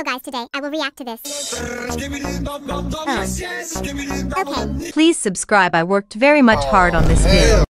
So guys, today I will react to this. Okay. Please subscribe. I worked very much hard on this video.